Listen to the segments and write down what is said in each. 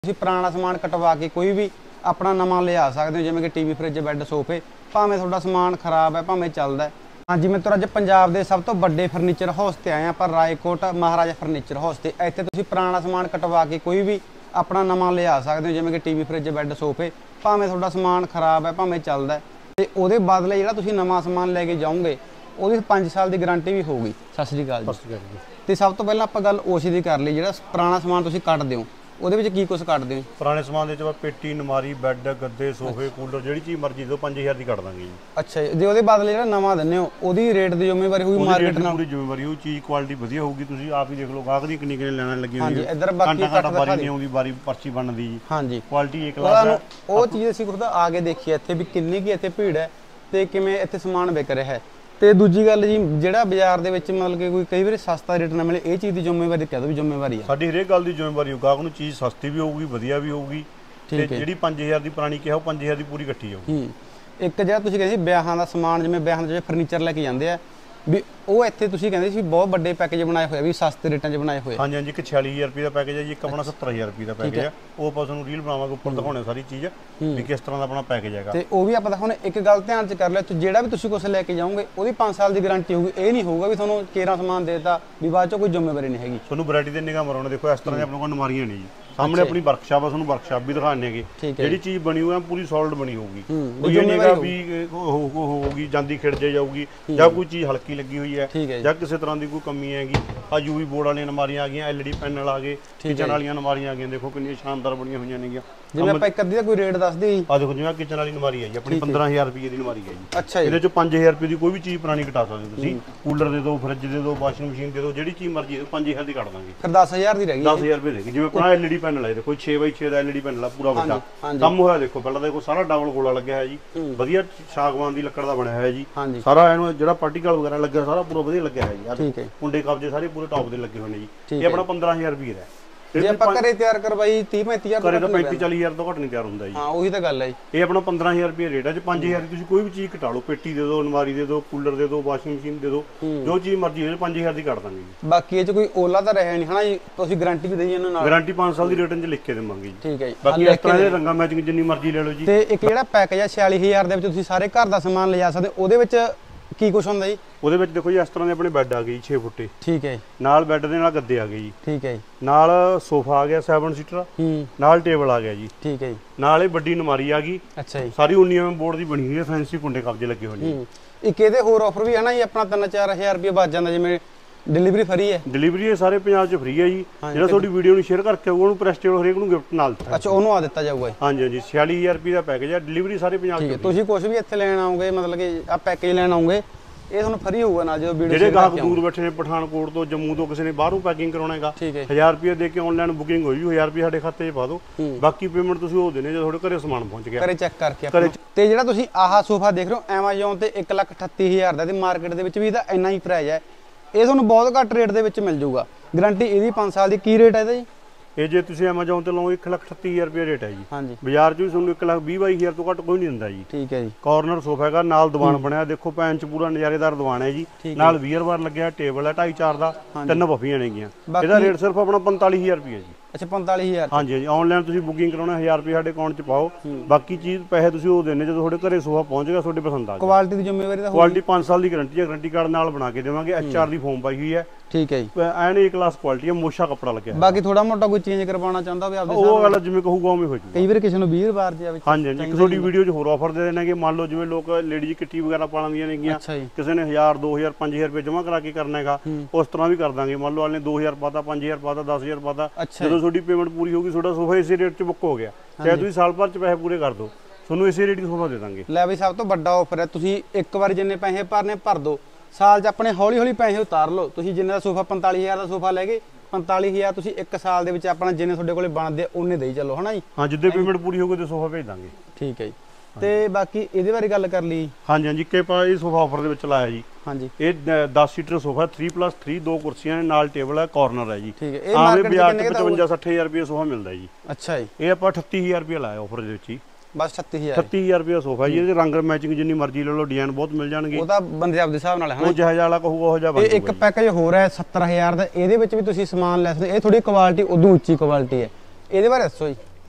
ਤੁਸੀਂ ਪੁਰਾਣਾ ਸਮਾਨ ਕਟਵਾ ਕੇ ਕੋਈ ਵੀ ਆਪਣਾ ਨਵਾਂ ਲਿਆ ਸਕਦੇ ਹੋ, ਜਿਵੇਂ ਕਿ ਟੀਵੀ, ਫ੍ਰਿਜ, ਬੈੱਡ, ਸੋਫੇ। ਭਾਵੇਂ ਤੁਹਾਡਾ ਸਮਾਨ ਖਰਾਬ ਹੈ, ਭਾਵੇਂ ਚੱਲਦਾ ਹੈ। ਹਾਂਜੀ ਮਿੱਤਰੋ, ਅੱਜ ਪੰਜਾਬ ਦੇ ਸਭ ਤੋਂ ਵੱਡੇ ਫਰਨੀਚਰ ਹਾਊਸ ਤੇ ਆਏ ਆਪਾਂ, ਰਾਏਕੋਟ ਮਹਾਰਾਜਾ ਫਰਨੀਚਰ ਹਾਊਸ ਤੇ। ਇੱਥੇ ਤੁਸੀਂ ਪੁਰਾਣਾ ਸਮਾਨ ਕਟਵਾ ਕੇ ਕੋਈ ਵੀ ਆਪਣਾ ਨਵਾਂ ਲਿਆ ਸਕਦੇ ਹੋ, ਜਿਵੇਂ ਕਿ ਟੀਵੀ, ਫ੍ਰਿਜ, ਬੈੱਡ, ਸੋਫੇ। ਭਾਵੇਂ ਤੁਹਾਡਾ ਸਮਾਨ ਖਰਾਬ ਹੈ, ਭਾਵੇਂ ਚੱਲਦਾ ਹੈ, ਤੇ ਉਹਦੇ ਬਦਲੇ ਜਿਹੜਾ ਤੁਸੀਂ ਨਵਾਂ ਸਮਾਨ ਲੈ ਕੇ ਜਾਓਗੇ ਉਹਦੀ 5 ਸਾਲ ਦੀ ਗਾਰੰਟੀ ਵੀ ਹੋਊਗੀ। ਸਤਿ ਸ਼੍ਰੀ ਅਕਾਲ ਜੀ। ਤੇ ਸਭ ਤੋਂ ਪਹਿਲਾਂ ਆਪਾਂ ਗੱਲ ਉਸੇ ਦੀ ਕਰ ਲਈ, ਜਿਹੜਾ ਪੁਰਾਣਾ ਸਮਾਨ ਤੁਸੀਂ ਕੱਢਦੇ ਹੋ ਉਹਦੇ ਵਿੱਚ ਕੀ ਕੁਝ ਕੱਢਦੇ ਹੋ? ਪੁਰਾਣੇ ਸਮਾਨ ਦੇ ਵਿੱਚ ਪੇਟੀ, ਨਮਾਰੀ, ਬੈੱਡ, ਗੱਦੇ, ਸੋਫੇ, ਕੂਲਰ, ਜਿਹੜੀ ਚੀਜ਼ ਮਰਜ਼ੀ ਦਿਓ 5000 ਦੀ ਕੱਢ ਦਾਂਗੇ ਜੀ। ਅੱਛਾ ਜੀ। ਜੇ ਉਹਦੇ ਬਦਲੇ ਜਿਹੜਾ ਨਵਾਂ ਦਿੰਦੇ ਹੋ ਉਹਦੀ ਰੇਟ ਦੀ ਜ਼ਿੰਮੇਵਾਰੀ ਹੋਊਗੀ ਮਾਰਕੀਟ ਨਾਲ? ਪੂਰੀ ਜ਼ਿੰਮੇਵਾਰੀ ਹੋਊ, ਚੀਜ਼ ਕੁਆਲਿਟੀ ਵਧੀਆ ਹੋਊਗੀ। ਤੁਸੀਂ ਆਪ ਹੀ ਦੇਖ ਲਓ, ਗਾਹਕ ਦੀ ਕਿੰਨੀ ਲੈਣਾ ਲੱਗੀ ਹੋਈ ਹੈ। ਹਾਂਜੀ, ਇੱਧਰ ਬਾਕੀ ਘੰਟਾ ਬਾਰੀ ਨਹੀਂ ਆਉਂਦੀ, ਬਾਰੀ ਪਰਚੀ ਬਣਦੀ ਜੀ। ਹਾਂਜੀ, ਕੁਆਲਿਟੀ ਇੱਕ ਕਲਾਸ ਹੈ। ਉਹ ਚੀਜ਼ ਅਸੀਂ ਖੁਦ ਆ ਕੇ ਦੇਖੀ ਇੱਥੇ ਵੀ ਕਿੰਨੀ ਕੀ ਇੱਥੇ ਭੀੜ ਹੈ ਤੇ ਕਿਵੇਂ ਇੱਥੇ ਸਮਾਨ ਵਿਕ ਰਿਹਾ ਹੈ। ਤੇ ਦੂਜੀ ਗੱਲ ਜੀ, ਜਿਹੜਾ ਬਾਜ਼ਾਰ ਦੇ ਵਿੱਚ ਮਤਲਬ ਕਿ ਕੋਈ ਕਈ ਵਾਰੀ ਸਸਤਾ ਰੇਟ ਨਾ ਮਿਲੇ, ਇਹ ਚੀਜ਼ ਦੀ ਜ਼ਿੰਮੇਵਾਰੀ ਕਹਿ ਦੋ ਵੀ ਜ਼ਿੰਮੇਵਾਰੀ ਆ ਸਾਡੀ। ਹਰੇਕ ਗੱਲ ਦੀ ਜ਼ਿੰਮੇਵਾਰੀ ਹੋ, ਗਾਹਕ ਨੂੰ ਚੀਜ਼ ਸਸਤੀ ਵੀ ਹੋਊਗੀ, ਵਧੀਆ ਵੀ ਹੋਊਗੀ। ਤੇ ਜਿਹੜੀ 5000 ਦੀ ਪੁਰਾਣੀ ਕਿਹਾ ਉਹ 5000 ਦੀ ਪੂਰੀ ਇਕੱਠੀ ਹੋਊਗੀ। ਇੱਕ ਜਿਹੜਾ ਤੁਸੀਂ ਕਹਿੰਦੇ ਸੀ ਵਿਆਹਾਂ ਦਾ ਸਮਾਨ, ਜਿਵੇਂ ਵਿਆਹਾਂ ਦੇ ਫਰਨੀਚਰ ਲੈ ਕੇ ਜਾਂਦੇ ਆ ਵੀ, ਉਹ ਇੱਥੇ ਤੁਸੀਂ ਕਹਿੰਦੇ ਸੀ ਬਹੁਤ ਵੱਡੇ ਪੈਕੇਜ ਬਣਾਏ ਹੋਏ ਵੀ, ਸਸਤੇ ਰੇਟਾਂ 'ਚ ਬਣਾਏ ਹੋਏ। ਹਾਂਜੀ ਹਾਂਜੀ, ਇੱਕ 46000 ਰੁਪਏ ਦਾ ਪੈਕੇਜ ਹੈ ਜੀ, ਇੱਕ ਆਪਣਾ 70000 ਰੁਪਏ ਦਾ ਪੈਕੇਜ ਹੈ। ਉਹ ਆਪਾਂ ਤੁਹਾਨੂੰ ਰੀਲ ਬਣਾਵਾਂਗੇ, ਉੱਪਰ ਦਿਖਾਉਣੇ ਸਾਰੀ ਚੀਜ਼ ਵੀ ਕਿਸ ਤਰ੍ਹਾਂ ਦਾ ਆਪਣਾ ਪੈਕੇਜ ਹੈਗਾ। ਤੇ ਉਹ ਵੀ ਆਪਾਂ ਦਿਖਾਉਣੇ। ਇੱਕ ਗੱਲ ਧਿਆਨ 'ਚ ਕਰ ਲਿਓ, ਜਿਹੜਾ ਵੀ ਤੁਸੀਂ ਕੁਝ ਲੈ ਕੇ ਜਾਓਗੇ ਉਹਦੀ 5 ਸਾਲ ਦੀ ਗਾਰੰਟੀ ਹੋਊਗੀ। ਇਹ ਨਹੀਂ ਹੋਊਗਾ ਵੀ ਤੁਹਾਨੂੰ ਕੇਰਾ ਸਮਾਨ ਦੇਤਾ ਵੀ ਬਾਅਦ 'ਚੋਂ ਕੋਈ ਜ਼ਿੰਮੇਵਾਰੀ ਨਹੀਂ ਹੈਗੀ। ਤੁਹਾਨੂੰ ਵੈਰਾਈਟੀ ਦੇ ਨਿਗਾਹ ਮਾਰੋਣੇ। ਦੇਖੋ ਇਸ ਤਰ੍ਹਾਂ ਦੇ ਆਪਣੇ ਕੋਲ ਨਮਾਰੀਆਂ ਨੇ ਜੀ। ਸਾਹਮਣੇ ਆਪਣੀ ਵਰਕਸ਼ਾਪ ਆ, ਤੁਹਾਨੂੰ ਵਰਕਸ਼ਾਪ ਵੀ ਦਿਖਾਣੇ ਹੈਗੇ। ਜਿਹੜੀ ਚੀਜ਼ ਬਣੀ ਹੋਈ ਹੈ ਪੂਰੀ ਸੋਲਿਡ ਬਣੀ ਹੋਊਗੀ। ਕੋਈ ਇਹ ਨਹੀਂਗਾ ਵੀ ਹੋਊਗੀ ਜਾਂਦੀ ਖਿੜ ਜਾਊਗੀ, ਜਾਂ ਕੋਈ ਚੀਜ਼ ਹਲਕੀ ਲੱਗੀ ਹੋਈ ਹੈ, ਜਾਂ ਕਿਸੇ ਤਰ੍ਹਾਂ ਦੀ ਕੋਈ ਕਮੀ ਹੈਗੀ। ਆ ਯੂਵੀ ਬੋਰਡ ਵਾਲੀਆਂ ਨਮਾਰੀਆਂ ਆ ਗਈਆਂ, LED ਪੈਨਲ ਆ ਗਏ, ਕਿਚਨ ਵਾਲੀਆਂ ਨਮਾਰੀਆਂ ਆ ਗਈਆਂ। ਦੇਖੋ ਕਿੰਨੀਆਂ ਸ਼ਾਨਦਾਰ ਬਣੀਆਂ ਹੋਈਆਂ ਨੇਗੀਆਂ। ਜਿਵੇਂ ਆਪਾਂ ਇੱਕ ਅੱਧੀ ਦਾ ਕੋਈ ਰੇਟ ਦੱਸ ਦਿਓ ਜੀ। ਆ ਦੇਖੋ, ਜਿਵੇਂ ਕਿਚਨ ਵਾਲੀ ਨਮਾਰੀ ਹੈ ਜੀ ਆਪਣੀ 15000 ਰੁਪਏ ਦੀ ਨਮਾਰੀ ਹੈ ਜੀ। ਅੱਛਾ ਜੀ। ਇਹਦੇ ਚੋਂ 5000 ਰੁਪਏ ਦੀ ਕੋਈ ਵੀ ਚੀਜ਼ ਪੁਰਾਣੀ ਕਟਾ ਸਕਦੇ ਹੋ ਤੁਸੀਂ। ਕੂਲਰ ਦੇ ਦਿਓ, ਫ੍ਰਿਜ ਦੇ ਦਿਓ, ਵਾਸ਼ਿੰਗ ਮਸ਼ੀਨ ਦੇ ਦਿਓ, ਜਿਹੜੀ ਚੀਜ਼ ਮਰਜ਼ੀ 5000 ਦੀ ਕੱਢ ਦਾਂਗੇ। ਫਿਰ 10000 ਦੀ ਰਹਿ ਗਈ। 10000 ਰੁਪਏ ਦੇ ਗਈ। ਜਿਵੇਂ ਆਪਣਾ LED ਪੈਨਲ ਹੈ, ਦੇਖੋ 6x6 ਦਾ LED ਪੈਨਲ ਆ, ਪੂਰਾ ਵੱਡਾ ਕੰਮ ਹੋਇਆ। ਦੇਖੋ ਪਹਿਲਾਂ ਦੇਖੋ ਸਾਰਾ ਡਬਲ ਗੋਲਾ ਲੱਗਿਆ ਹੈ ਜੀ, ਵਧੀਆ ਸਾਗਵਾਨ ਦੀ ਲੱਕੜ ਦਾ ਬਣਿਆ ਹੋਇਆ ਜੀ। ਸਾਰਾ ਇਹਨੂੰ ਜਿਹੜਾ ਪਾਰਟੀਕਲ ਵਗੈਰਾ ਲੱਗਿਆ ਸਾਰਾ ਪੂਰਾ ਵਧੀਆ ਲੱਗਿਆ ਹੈ ਜੀ। ਕੁੰਡੇ ਕਬਜੇ ਸਾਰੇ ਪੂਰੇ ਟੌਪ ਦੇ ਲੱਗੇ ਹੋਏ ਨੇ ਜੀ। ਇਹ ਆਪਣਾ 15000 ਰੁਪਏ ਦਾ। ਜੇ ਆਪਾਂ ਘਰੇ ਤਿਆਰ ਕਰਵਾਈ 30-35000 ਘਰੇ ਤਾਂ 35-40000 ਤੋਂ ਘੱਟ ਨਹੀਂ ਤਿਆਰ ਹੁੰਦਾ ਜੀ। ਹਾਂ, ਉਹੀ ਤਾਂ ਗੱਲ ਹੈ ਜੀ। ਇਹ ਆਪਣਾ 15000 ਰੁਪਏ ਰੇਟ ਹੈ। 5000 ਦੀ ਤੁਸੀਂ ਕੋਈ ਵੀ ਚੀਜ਼ ਘਟਾ ਲਓ, ਪੇਟੀ ਦੇ ਦਿਓ, ਨਮਾਰੀ ਦੇ ਦਿਓ, ਕੂਲਰ ਦੇ ਦਿਓ, ਵਾਸ਼ਿੰਗ ਮਸ਼ੀਨ ਦੇ ਦਿਓ, ਜੋ ਚੀਜ਼ ਮਰਜ਼ੀ ਹੋਵੇ 5000 ਦੀ ਕੱਢ ਦਾਂਗੇ ਜੀ। ਬਾਕੀ ਇਹ 'ਚ ਕੋਈ ਓਲਾ ਤਾਂ ਰਹਿਆ ਨਹੀਂ ਹਨਾ ਜੀ? ਤੁਸੀਂ ਗਾਰੰਟੀ ਵੀ ਦੇਈ ਇਹਨਾਂ ਨਾਲ? ਗਾਰੰਟੀ 5 ਸਾਲ ਦੀ ਰਿਟਰਨ 'ਚ ਲਿਖ ਕੇ ਦੇਵਾਂਗੇ ਜੀ। ਠੀਕ ਹੈ ਜੀ। ਬਾਕੀ ਇਸ ਤਰ੍ਹਾਂ ਦੇ ਰੰਗਾਂ ਮੈਚਿੰਗ ਜਿੰਨੀ ਮਰਜ਼ੀ ਲੈ ਲਓ ਜੀ। ਤੇ ਇੱਕ ਜਿਹੜਾ ਪੈਕੇਜ ਹੈ 46000 ਦੇ ਵਿੱਚ ਤੁਸੀਂ ਸਾਰੇ ਘਰ ਦਾ ਸਮਾਨ ਲਿਜਾ ਸਕਦੇ, ਉਹਦੇ ਵਿੱਚ ਕੀ ਕੁਝ ਹੁੰਦਾ ਜੀ? ਉਹਦੇ ਵਿੱਚ ਦੇਖੋ ਜੀ, ਇਸ ਤਰ੍ਹਾਂ ਦੇ ਆਪਣੇ ਬੈੱਡ ਆ ਗਏ 6 ਫੁੱਟੇ। ਠੀਕ ਹੈ। ਨਾਲ ਬੈੱਡ ਦੇ ਨਾਲ ਗੱਦੇ ਆ ਗਏ ਜੀ। ਠੀਕ ਹੈ। ਨਾਲ ਸੋਫਾ ਆ ਗਿਆ 7 ਸੀਟਰ। ਨਾਲ ਟੇਬਲ ਆ ਗਿਆ ਜੀ। ਠੀਕ ਹੈ ਜੀ। ਨਾਲ ਇਹ ਵੱਡੀ ਨਮਾਰੀ ਆ ਗਈ। ਅੱਛਾ ਜੀ। ਸਾਰੀ 19mm ਬੋਰਡ ਦੀ ਬਣੀ ਹੋਈ ਹੈ, ਫੈਂਸੀ ਕੁੰਡੇ ਕਬਜੇ ਲੱਗੇ ਹੋਏ ਨੇ। ਇੱਕ ਇਹਦੇ ਹੋਰ ਆਫਰ ਵੀ ਹੈ ਨਾ ਜੀ, ਆਪਣਾ 3-4000 ਰੁਪਏ ਬਚ ਜਾਂਦਾ, ਜਿਵੇਂ ਡਿਲੀਵਰੀ ਫਰੀ ਹੈ। ਡਿਲੀਵਰੀ ਇਹ ਸਾਰੇ ਪੰਜਾਬ 'ਚ ਫਰੀ ਹੈ ਜੀ। ਜਿਹੜਾ ਤੁਹਾਡੀ ਵੀਡੀਓ ਨੂੰ ਸ਼ੇਅਰ ਕਰਕੇ ਆਊਗਾ ਉਹਨੂੰ ਪ੍ਰੈਸਟੇਜ ਹਰੇਕ ਨੂੰ ਗਿਫਟ ਨਾਲ ਦਿੱਤਾ। ਅੱਛਾ, ਉਹਨੂੰ ਆ ਦਿੱਤਾ ਜਾਊਗਾ। ਹਾਂਜੀ ਹਾਂਜੀ, 46000 ਰੁਪਏ ਦਾ ਪੈਕੇਜ ਹੈ। ਡਿਲੀਵਰੀ ਸਾਰੇ ਪੰਜਾਬ 'ਚ। ਤੁਸੀਂ ਕੁਝ ਵੀ ਇੱਥੇ ਲੈਣ ਆਓਗੇ, ਮਤਲਬ ਕਿ ਆ ਪੈਕੇਜ ਲੈਣ ਆਓਗੇ, ਇਹ ਤੁਹਾਨੂੰ ਫਰੀ ਹੋਊਗਾ ਨਾਲ ਜਦੋਂ ਵੀਡੀਓ। ਜਿਹੜੇ ਗਾਹਕ ਦੂਰ ਬੈਠੇ ਨੇ, ਪਠਾਨਕੋਟ ਤੋਂ, ਜੰਮੂ ਤੋਂ, ਕਿਸੇ ਨੇ ਬਾਹਰੋਂ ਪੈਕਿੰਗ ਕਰਾਉਣਾ ਹੈਗਾ, 1000 ਰੁਪਏ ਦੇ ਕੇ ਆਨਲਾਈਨ ਬੁਕਿੰਗ ਹੋਈ, 1000 ਰੁਪਏ ਸਾਡੇ ਖਾਤੇ 'ਚ ਪਾ ਦਿਓ। ਬਾਕੀ ਪੇਮੈਂਟ ਤੁਸੀਂ ਉਹ ਦੇਣੇ ਜਦੋਂ ਤੁਹਾਡੇ ਘਰੇ ਸਮਾਨ ਪਹੁੰਚ ਗਿਆ। ਘਰੇ ਚੈੱਕ ਕਰਕੇ। ਤੇ ਜਿਹੜਾ ਤੁਸੀਂ ਆਹ ਸੋਫਾ ਦੇਖ ਰਹੇ ਹੋ Amazon ਤੇ 1,38,000 ਦਾ, ਤੇ ਮਾਰਕੀਟ ਦੇ ਵਿੱਚ ਵੀ ਇਹਦਾ ਇੰਨਾ ਹੀ ਪ੍ਰਾਈਸ ਹੈ। ਇਹ ਤੁਹਾਨੂੰ ਬਹੁਤ ਘੱਟ ਰੇਟ ਦੇ ਵਿੱਚ ਮਿਲ ਜਾਊਗਾ। ਗਾਰੰਟੀ ਇਹਦੀ 5 ਸਾਲ ਦੀ। ਕੀ ਰੇਟ ਹੈ ਇਹਦਾ ਜੀ? ਇਹ ਜੇ ਤੁਸੀਂ Amazon ਤੇ ਲਓ 1,38,000 ਰੁਪਏ ਰੇਟ ਹੈ ਜੀ। ਹਾਂਜੀ। ਬਾਜ਼ਾਰ 'ਚ ਵੀ ਤੁਹਾਨੂੰ 1,20,000 ਤੋਂ ਘੱਟ ਕੋਈ ਨਹੀਂ ਦਿੰਦਾ ਜੀ। ਠੀਕ ਹੈ ਜੀ। ਕਾਰਨਰ ਸੋਫਾ ਹੈਗਾ, ਨਾਲ ਦੀਵਾਨ ਬਣਿਆ, ਦੇਖੋ ਪੈਨ 'ਚ ਪੂਰਾ ਨਜ਼ਾਰੇਦਾਰ ਦੀਵਾਨ ਹੈ ਜੀ। ਨਾਲ ਵੀਅਰ ਬਾਰ ਲੱਗਿਆ, ਟੇਬਲ ਹੈ 2.5-4 ਦਾ, 3 ਪੱਫੀਆਂ ਨੇਗੀਆਂ। ਇਹਦਾ ਰੇਟ ਸਿਰਫ ਆਪਣਾ 45000 ਰੁਪਏ ਜੀ। ਅੱਛਾ, 45000? ਹਾਂਜੀ ਹਾਂਜੀ। ਆਨਲਾਈਨ ਤੁਸੀਂ ਬੁਕਿੰਗ ਕਰਾਉਣਾ 1000 ਰੁਪਏ ਸਾਡੇ ਅਕਾਊਂਟ 'ਚ ਪਾਓ। ਬਾਕੀ ਚੀਜ਼ ਪੈਸੇ ਤੁਸੀਂ ਉਹ ਦੇਣੇ ਜਦੋਂ ਤੁਹਾਡੇ ਘਰੇ ਸੋਫਾ ਪਹੁੰਚ ਗਿਆ, ਤੁਹਾਡੇ ਪਸੰਦ ਆ ਗਿਆ। ਕੁਆਲਿਟੀ ਦੀ ਜ਼ਿੰਮੇਵਾਰੀ ਤਾਂ ਕੁਆਲਿਟੀ 5 ਸਾਲ ਦੀ ਗਾਰੰਟੀ ਹੈ। ਗਾਰੰਟੀ ਕਾਰਡ ਨਾਲ ਬਣਾ ਕੇ ਦੇਵਾਂਗੇ। HR ਦੀ ਫੋਮ ਪਾਈ ਹੋਈ ਹੈ। ਠੀਕ ਹੈ ਜੀ। ਐਨ ਏ ਕਲਾਸ ਕੁਆਲਿਟੀ ਹੈ, ਮੋਸ਼ਾ ਕੱਪੜਾ ਲੱਗਿਆ। ਬਾਕੀ ਥੋੜਾ ਮੋਟਾ ਕੋਈ ਚੇਂਜ ਕਰਵਾਉਣਾ ਚਾਹੁੰਦਾ ਵੀ ਆਪਦੇ ਉਹ ਗੱਲ ਜਿਵੇਂ ਕਹੂਗਾ ਉਵੇਂ ਹੋ ਜਾਊਗਾ। ਕਈ ਵਾਰ ਕਿਸੇ ਨੂੰ 20 ਵਾਰ ਜਿਹਾ ਵਿੱਚ। ਹਾਂਜੀ ਹਾਂਜੀ। ਇੱਕ ਤੁਹਾਡੀ ਵੀਡੀਓ 'ਚ ਹੋਰ ਆਫਰ ਦੇ ਦੇਣਗੇ। ਮੰਨ ਲਓ ਜਿਵੇਂ ਲੋਕ ਲੇਡੀਜ਼ ਕਿੱਟੀ ਵਗੈਰਾ ਪਾ ਲੈਂਦੀਆਂ ਨੇਗੀਆਂ, ਕਿਸੇ ਨੇ 1000 2000 5000 ਰੁਪਏ ਜਮ੍ਹਾਂ ਕਰਾ ਕੇ ਕਰਨਾ ਹੈਗਾ, ਉਸ ਤਰ੍ਹਾਂ ਵੀ ਕਰ ਦਾਂਗੇ। ਮੰਨ ਲਓ ਵਾਲੇ ਨੇ 2000 ਪਾਤਾ, 5000 ਪਾਤਾ, 10000 ਪਾਤਾ, ਜਦੋਂ ਤੁਹਾਡੀ ਪੇਮੈਂਟ ਪੂਰੀ ਹੋਊਗੀ ਤੁਹਾਡਾ ਸੋਫਾ ਇਸੇ ਰੇਟ 'ਚ ਬੁੱਕ ਹੋ ਗਿਆ। ਚਾਹੇ ਤੁਸੀਂ ਸਾਲ ਭਰ 'ਚ ਪੈਸੇ ਪੂਰੇ ਕਰ ਦਿਓ, ਤੁਹਾਨੂੰ ਇਸੇ ਰੇਟ 'ਚ ਸੋਫਾ ਦੇ ਦਾਂਗੇ। ਲੈ ਵੀ ਸਭ ਤੋਂ ਵੱਡਾ ਆਫਰ ਹੈ। ਤੁਸੀਂ ਇੱਕ ਵਾਰ ਜਿੰਨੇ ਪੈਸੇ ਭਰਨੇ ਭਰ ਦਿਓ, ਸਾਲ 'ਚ ਆਪਣੇ ਹੌਲੀ ਹੌਲੀ ਪੈਸੇ ਉਤਾਰ ਲਓ। ਤੁਸੀਂ ਜਿੰਨੇ ਦਾ ਸੋਫਾ 45000 ਦਾ ਸੋਫਾ ਲੈ ਗਏ, 45000 ਤੁਸੀਂ ਇੱਕ ਸਾਲ ਦੇ ਵਿੱਚ ਆਪਣਾ ਜਿੰਨੇ ਤੁਹਾਡੇ ਕੋਲੇ ਬਣਦੇ ਉਹਨੇ ਦੇਈ ਚੱਲੋ, ਹਨਾ ਜੀ? ਹਾਂ, ਜਿੱਦੇ ਪੇਮੈਂਟ ਪੂਰੀ ਹੋਊਗੀ ਤੇ ਸੋਫਾ ਭੇਜ ਦਾਂਗੇ। ਠੀਕ ਹੈ ਜੀ। ਤੇ ਬਾਕੀ ਇਹਦੇ ਬਾਰੇ ਗੱਲ ਕਰ ਲਈ। ਹਾਂਜੀ ਹਾਂਜੀ। ਕਿ ਆਪਾਂ ਇਹ ਸੋਫਾ ਆਫਰ ਦੇ ਵਿੱਚ ਲਾਇਆ ਜੀ। ਹਾਂਜੀ। ਇਹ 10 ਸੀਟਰ ਸੋਫਾ 3+3, 2 ਕੁਰਸੀਆਂ ਨੇ, ਨਾਲ ਟੇਬਲ ਹੈ, ਕਾਰਨਰ ਹੈ ਜੀ। ਠੀਕ ਹੈ। ਇਹ ਮਾਰਕੀਟ 'ਚ ਕਿੰਨੇ ਦਾ? 55-60000 ਰੁਪਏ ਸੋਫਾ ਮਿਲਦਾ ਜੀ। ਅੱਛਾ ਜੀ। ਇਹ ਆਪਾਂ 38000 ਰੁਪਏ ਲਾਇਆ ਆਫਰ ਦੇ ਵਿੱਚ ਹੀ। ਬਸ 38000 ਰੁਪਏ ਸੋਫਾ ਜੀ। ਇਹਦੇ ਰੰਗ ਮੈਚਿੰਗ ਜਿੰਨੀ ਮਰਜ਼ੀ ਲੈ ਲਓ, ਡਿਜ਼ਾਈਨ ਬਹੁਤ ਮਿਲ ਜਾਣਗੇ। ਉਹ ਤਾਂ ਬੰਦੇ ਆਪਦੇ ਹਿਸਾਬ ਨਾਲ ਹੈ, ਉਹ ਜਿਹੜਾ ਵਾਲਾ ਕਹੂਗਾ ਉਹ ਜਿਹਾ ਬਣ ਜਾਊਗਾ। ਇੱਕ ਪੈਕੇਜ ਹੋਰ ਹੈ 70000 ਦਾ, ਇਹਦੇ ਵਿੱਚ ਵੀ ਤੁਸੀਂ ਸਮਾਨ ਲੈ ਸਕਦੇ। ਇਹ ਥੋੜੀ ਕੁਆਲਿਟੀ ਉਦੋਂ ਉੱਚੀ ਕੁਆਲਿਟੀ ਹੈ। ਇਹਦੇ ਬਾਰੇ ਦੱਸੋ ਜੀ।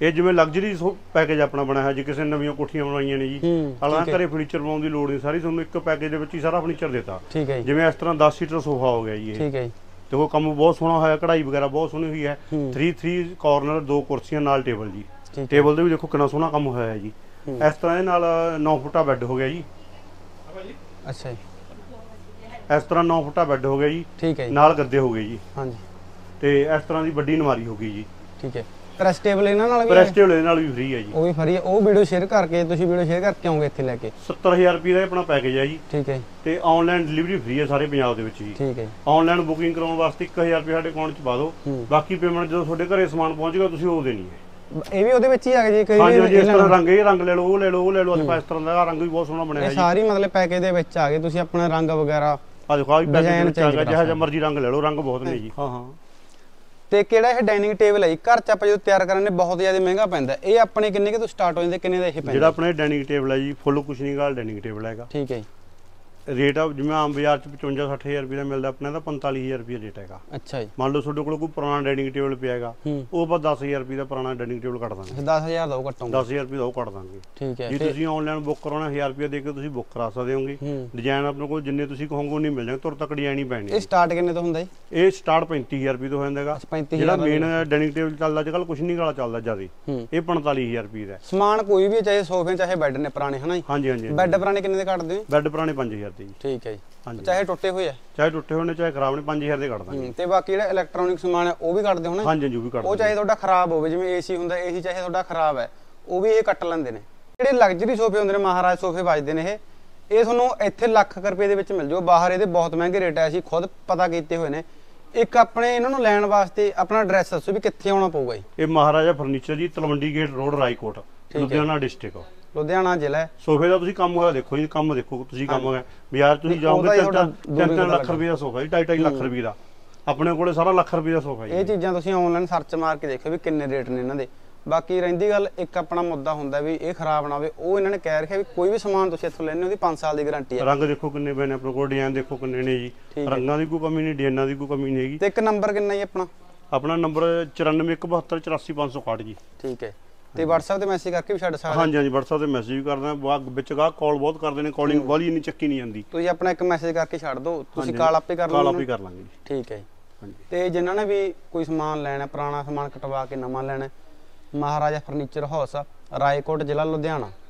ਇਹ ਜਿਵੇਂ ਲਗਜ਼ਰੀ ਪੈਕੇਜ ਆਪਣਾ ਬਣਿਆ ਹੈ ਜੀ, ਕਿਸੇ ਨਵੀਆਂ ਕੋਠੀਆਂ ਬਣਾਈਆਂ ਨੇ ਜੀ, ਹਾਲਾਂ ਘਰੇ ਫਰਨੀਚਰ ਬਣਾਉਣ ਦੀ ਲੋੜ ਨਹੀਂ, ਸਾਰੀ ਤੁਹਾਨੂੰ ਇੱਕ ਪੈਕੇਜ ਦੇ ਵਿੱਚ ਹੀ ਸਾਰਾ ਫਰਨੀਚਰ ਦਿੱਤਾ। ਠੀਕ ਹੈ ਜੀ। ਜਿਵੇਂ ਇਸ ਤਰ੍ਹਾਂ 10 ਸੀਟਰ ਸੋਫਾ ਹੋ ਗਿਆ ਜੀ ਇਹ। ਠੀਕ ਹੈ ਜੀ। ਦੇਖੋ ਕੰਮ ਬਹੁਤ ਸੋਹਣਾ ਹੋਇਆ, ਕਢਾਈ ਵਗੈਰਾ ਬਹੁਤ ਸੋਹਣੀ ਹੋਈ ਹੈ। 3 ਕਾਰਨਰ, 2 ਕੁਰਸੀਆਂ ਨਾਲ ਟੇਬਲ ਜੀ। ਟੇਬਲ ਤੇ ਵੀ ਦੇਖੋ ਕਿੰਨਾ ਸੋਹਣਾ ਕੰਮ ਹੋਇਆ ਹੈ ਜੀ। ਇਸ ਤਰ੍ਹਾਂ ਦੇ ਨਾਲ 9 ਫੁੱਟਾ ਬੈੱਡ ਹੋ ਗਿਆ ਜੀ। ਅੱਛਾ ਜੀ। ਇਸ ਤਰ੍ਹਾਂ 9 ਫੁੱਟਾ ਬੈੱਡ ਹੋ ਗਿਆ ਜੀ। ਠੀਕ ਹੈ ਜੀ। ਨਾਲ ਗੱਦੇ ਹੋ ਗਏ ਜੀ। ਹਾਂਜੀ। ਤੇ ਇਸ ਤਰ੍ਹਾਂ ਦੀ ਵੱਡੀ ਨਮਾਰੀ ਹੋ ਗਈ ਜੀ। ਠੀਕ ਹੈ। ਪ੍ਰੈਸ ਟੇਬਲ ਇਹਨਾਂ ਨਾਲ ਵੀ ਪ੍ਰੈਸ ਟੇਬਲ ਇਹਦੇ ਨਾਲ ਵੀ ਫ੍ਰੀ ਹੈ ਜੀ। ਉਹ ਵੀ ਫ੍ਰੀ ਹੈ। ਉਹ ਵੀਡੀਓ ਸ਼ੇਅਰ ਕਰਕੇ ਤੁਸੀਂ ਵੀਡੀਓ ਸ਼ੇਅਰ ਕਰਕੇ ਆਉਂਗੇ ਇੱਥੇ ਲੈ ਕੇ। 70000 ਰੁਪਏ ਦਾ ਆਪਣਾ ਪੈਕੇਜ ਹੈ ਜੀ। ਠੀਕ ਹੈ। ਤੇ ਆਨਲਾਈਨ ਡਿਲੀਵਰੀ ਫ੍ਰੀ ਹੈ ਸਾਰੇ ਪੰਜਾਬ ਦੇ ਵਿੱਚ ਜੀ। ਠੀਕ ਹੈ। ਆਨਲਾਈਨ ਬੁਕਿੰਗ ਕਰਾਉਣ ਵਾਸਤੇ 1000 ਰੁਪਏ ਸਾਡੇ ਅਕਾਊਂਟ 'ਚ ਪਾ ਦਿਓ, ਬਾਕੀ ਪੇਮੈਂਟ ਜਦੋਂ ਤੁਹਾਡੇ ਘਰੇ ਸਮਾਨ ਪਹੁੰਚੇਗਾ ਤੁਸੀਂ ਉਹ ਦੇਣੀ ਹੈ। ਇਹ ਵੀ ਉਹਦੇ ਵਿੱਚ ਹੀ ਆ ਗਿਆ ਜੀ। ਕਈ ਹਾਂਜੀ ਇਸ ਤਰ੍ਹਾਂ ਰੰਗ, ਇਹ ਰੰਗ ਲੈ ਲਓ, ਉਹ ਲੈ ਲਓ, ਉਹ ਲੈ ਲਓ। ਅੱਜ ਇਸ ਤਰ੍ਹਾਂ ਦਾ ਰੰਗ ਵੀ ਬਹੁਤ ਸੋਹਣਾ ਬਣਿਆ ਹੈ ਜੀ। ਇਹ ਸਾਰੀ ਮਤਲਬ ਪੈਕੇਜ ਦੇ ਵਿੱਚ ਆ ਗਏ, ਤੁਸੀਂ ਆਪਣਾ ਰੰਗ ਵਗੈਰਾ ਆ ਦੇਖੋ, ਆ ਵੀ ਪੈਕੇਜ ਵਿੱਚ ਆ ਗਿਆ, ਜਿਹੜਾ ਜਿਹਾ ਮਰਜ਼ੀ ਰੰਗ ਲੈ ਲਓ, ਰੰਗ ਬਹੁਤ ਨੇ ਜੀ। ਹਾਂ ਹਾਂ। ਤੇ ਕਿਹੜਾ ਇਹ ਡਾਈਨਿੰਗ ਟੇਬਲ ਹੈ ਜੀ, ਘਰ 'ਚ ਆਪਾਂ ਜਦੋਂ ਤਿਆਰ ਕਰਨ ਨੇ ਬਹੁਤ ਜ਼ਿਆਦਾ ਮਹਿੰਗਾ ਪੈਂਦਾ, ਇਹ ਆਪਣੇ ਕਿੰਨੇ ਤੋਂ ਸਟਾਰਟ ਹੋ ਜਾਂਦੇ, ਕਿੰਨੇ ਦਾ ਇਹ ਪੈਂਦਾ? ਜਿਹੜਾ ਆਪਣੇ ਡਾਈਨਿੰਗ ਟੇਬਲ ਹੈ ਜੀ, ਫੁੱਲ ਕੁਸ਼ਨਿੰਗ ਵਾਲਾ ਡਾਈਨਿੰਗ ਟੇਬਲ ਹੈਗਾ। ਠੀਕ ਹੈ ਜੀ। ਰੇਟ ਆ ਜਿਵੇਂ ਆਮ ਬਾਜ਼ਾਰ 'ਚ 55-60000 ਰੁਪਏ ਦਾ ਮਿਲਦਾ, ਆਪਣੇ ਦਾ 45000 ਰੁਪਏ ਰੇਟ ਹੈਗਾ। ਅੱਛਾ ਜੀ। ਮੰਨ ਲਓ ਤੁਹਾਡੇ ਕੋਲ ਕੋਈ ਪੁਰਾਣਾ ਡਾਈਨਿੰਗ ਟੇਬਲ ਪਿਆ ਹੈਗਾ, ਉਹ ਆਪਾਂ 10000 ਰੁਪਏ ਦਾ ਪੁਰਾਣਾ ਡਾਈਨਿੰਗ ਟੇਬਲ ਕੱਢ ਦਾਂਗੇ। 10000 ਦਾ ਉਹ ਕੱਟੋਗੇ? 10000 ਰੁਪਏ ਦਾ ਉਹ ਕੱਢ ਦਾਂਗੇ। ਠੀਕ ਹੈ। ਜੇ ਤੁਸੀਂ ਆਨਲਾਈਨ ਬੁੱਕ ਕਰਾਉਣਾ 1000 ਰੁਪਏ ਦੇ ਕੇ ਤੁਸੀਂ ਬੁੱਕ ਕਰਾ ਸਕਦੇ ਹੋਗੇ। ਡਿਜ਼ਾਈਨ ਆਪਣੇ ਕੋਲ ਜਿੰਨੇ ਤੁਸੀਂ ਕਹੋਗੇ ਉਨੇ ਮਿਲ ਜਾਣਗੇ, ਤੁਰ ਤੱਕ ਡਿਜ਼ਾਈਨ ਹੀ ਪੈਣੇ। ਇਹ ਸਟਾਰਟ ਕਿੰਨੇ ਤੋਂ ਹੁੰਦਾ ਜੀ? ਇਹ ਸਟਾਰਟ 35000 ਰੁਪਏ ਤੋਂ ਹੋ ਜਾਂਦਾ ਹੈਗਾ। ਜਿਹੜਾ ਮੇਨ ਡਾਈਨਿੰਗ ਟੇਬਲ ਚੱਲਦਾ ਅੱਜ ਕੱਲ ਕੁਸ਼ਨਿੰਗ ਵਾਲਾ ਚੱਲਦਾ ਜ਼ਿਆਦਾ, ਇਹ 45000 ਰੁਪਏ ਦਾ। ਸਮਾਨ ਕੋਈ ਵੀ ਚਾਹੇ ਸੋਫੇ ਚਾਹੇ ਬੈੱਡ ਨੇ ਪੁਰਾਣੇ, ਹਨਾ ਜੀ? ਹਾਂਜੀ ਹਾਂਜੀ। ਬੈੱਡ ਪੁਰਾਣੇ ਕਿੰਨੇ ਦੇ ਕੱਢਦੇ ਹੋ? ਬੈੱਡ ਪੁਰਾਣੇ 5000 ਦੇ ਜੀ। ਠੀਕ ਹੈ ਜੀ। ਚਾਹੇ ਟੁੱਟੇ ਹੋਏ ਆ? ਚਾਹੇ ਟੁੱਟੇ ਹੋਏ ਨੇ ਚਾਹੇ ਖਰਾਬ ਨੇ, 5000 ਦੇ ਕੱਢ ਦਾਂਗੇ। ਤੇ ਬਾਕੀ ਜਿਹੜਾ ਇਲੈਕਟ੍ਰੋਨਿਕ ਸਮਾਨ ਹੈ ਉਹ ਵੀ ਕੱਢਦੇ ਹੋ ਨਾ? ਹਾਂਜੀ ਹਾਂਜੀ, ਉਹ ਵੀ ਕੱਢਦੇ। ਉਹ ਚਾਹੇ ਤੁਹਾਡਾ ਖਰਾਬ ਹੋਵੇ, ਜਿਵੇਂ ਏਸੀ ਹੁੰਦਾ, ਏਸੀ ਚਾਹੇ ਤੁਹਾਡਾ ਖਰਾਬ ਹੈ, ਉਹ ਵੀ ਇਹ ਕੱਟ ਲੈਂਦੇ ਨੇ। ਜਿਹੜੇ ਲਗਜ਼ਰੀ ਸੋਫੇ ਹੁੰਦੇ ਨੇ, ਮਹਾਰਾਜ ਸੋਫੇ ਵੱਜਦੇ ਨੇ, ਇਹ ਤੁਹਾਨੂੰ ਇੱਥੇ ਲੱਖ ਰੁਪਏ ਦੇ ਵਿੱਚ ਮਿਲ ਜਾਓ। ਬਾਹਰ ਇਹਦੇ ਬਹੁਤ ਮਹਿੰਗੇ ਰੇਟ ਹੈ, ਅਸੀਂ ਖੁਦ ਪਤਾ ਕੀਤੇ ਹੋਏ ਨੇ। ਇੱਕ ਆਪਣੇ ਇਹਨਾਂ ਨੂੰ ਲੈਣ ਵਾਸਤੇ ਆਪਣਾ ਐਡਰੈਸ ਦੱਸੋ ਵੀ ਕਿੱਥੇ ਆਉਣਾ ਪਊਗਾ ਜੀ? ਇਹ Maharaja furniture ji, Talwandi gate road, Raikot, Ludhiana district, Ludhiana ਜ਼ਿਲ੍ਹਾ। ਸੋਫੇ ਦਾ ਤੁਸੀਂ ਕੰਮ ਹੋਇਆ ਦੇਖੋ ਜੀ, ਕੰਮ ਦੇਖੋ ਤੁਸੀਂ ਕੰਮ ਹੋਇਆ। ਬਾਜ਼ਾਰ ਤੁਸੀਂ ਜਾਓਗੇ 3 ਲੱਖ ਰੁਪਏ ਦਾ ਸੋਫਾ ਜੀ, 2.5 ਲੱਖ ਰੁਪਏ ਦਾ। ਆਪਣੇ ਕੋਲੇ ਸਾਰਾ ਲੱਖ ਰੁਪਏ ਦਾ ਸੋਫਾ ਜੀ। ਇਹ ਚੀਜ਼ਾਂ ਤੁਸੀਂ ਆਨਲਾਈਨ ਸਰਚ ਮਾਰ ਕੇ ਦੇਖੋ ਵੀ ਕਿੰਨੇ ਰੇਟ ਨੇ ਇਹਨਾਂ ਦੇ। ਬਾਕੀ ਰਹਿੰਦੀ ਗੱਲ, ਇੱਕ ਆਪਣਾ ਮੁੱਦਾ ਹੁੰਦਾ ਵੀ ਇਹ ਖਰਾਬ ਨਾ ਹੋਵੇ, ਉਹ ਇਹਨਾਂ ਨੇ ਕਹਿ ਰੱਖਿਆ ਵੀ ਕੋਈ ਵੀ ਸਮਾਨ ਤੁਸੀਂ ਇੱਥੋਂ ਲੈਣੇ ਉਹਦੀ 5 ਸਾਲ ਦੀ ਗਾਰੰਟੀ ਹੈ। ਰੰਗ ਦੇਖੋ ਕਿੰਨੇ ਪਏ ਨੇ ਆਪਣੇ ਕੋਲ, ਡਿਜ਼ਾਈਨ ਦੇਖੋ ਕਿੰਨੇ ਨੇ ਜੀ, ਰੰਗਾਂ ਦੀ ਕੋਈ ਕਮੀ ਨਹੀਂ, ਡਿਜ਼ਾਈਨਾਂ ਦੀ ਕੋਈ ਕਮੀ ਨਹੀਂ ਹੈਗੀ। ਤੇ ਇੱਕ ਨੰਬਰ ਕਿੰਨਾ ਜੀ ਆਪਣਾ? ਆਪਣਾ ਨੰਬਰ 9417748461 ਜੀ। ਠੀਕ ਹੈ। ਤੇ WhatsApp ਤੇ ਮੈਸੇਜ ਕਰਕੇ ਵੀ ਛੱਡ ਸਕਦੇ? ਹਾਂਜੀ ਹਾਂਜੀ, WhatsApp ਤੇ ਮੈਸੇਜ ਵੀ ਕਰਦਾ, ਵਿੱਚ ਗਾਹਕ ਕਾਲ ਬਹੁਤ ਕਰਦੇ ਨੇ, ਕਾਲਿੰਗ ਵਾਲੀ ਇੰਨੀ ਚੱਕੀ ਨਹੀਂ ਜਾਂਦੀ। ਤੁਸੀਂ ਆਪਣਾ ਇੱਕ ਮੈਸੇਜ ਕਰਕੇ ਛੱਡ ਦਿਓ, ਤੁਸੀਂ ਕਾਲ ਆਪੇ ਕਰ ਲਓ। ਕਾਲ ਆਪੇ ਕਰ ਲਾਂਗੇ ਜੀ। ਠੀਕ ਹੈ ਜੀ। ਹਾਂਜੀ। ਤੇ ਜਿਨ੍ਹਾਂ ਨੇ ਵੀ ਕੋਈ ਸਮਾਨ ਲੈਣਾ, ਪੁਰਾਣਾ ਸਮਾਨ ਕਟਵਾ ਕੇ ਨਵਾਂ ਲੈਣਾ, ਮਹਾਰਾਜਾ ਫਰਨੀਚਰ ਹਾਊਸ, ਰਾਏਕੋਟ, ਜ਼ਿਲ੍ਹਾ ਲੁਧਿਆਣਾ।